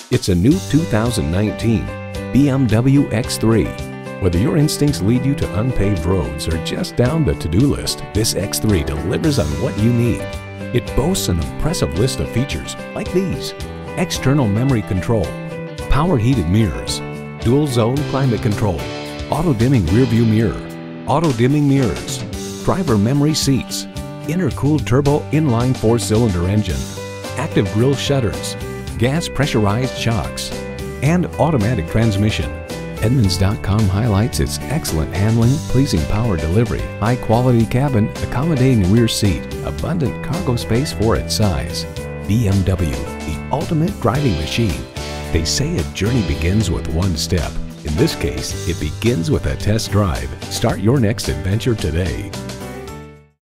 It's a new 2019 BMW X3. Whether your instincts lead you to unpaved roads or just down the to-do list, this X3 delivers on what you need. It boasts an impressive list of features like these: external memory control, power heated mirrors, dual zone climate control, auto dimming rear view mirror, auto dimming mirrors, driver memory seats, intercooled turbo inline 4-cylinder engine, active grille shutters, gas pressurized shocks, and automatic transmission. Edmunds.com highlights its excellent handling, pleasing power delivery, high-quality cabin, accommodating rear seat, abundant cargo space for its size. BMW, the ultimate driving machine. They say a journey begins with one step. In this case, it begins with a test drive. Start your next adventure today.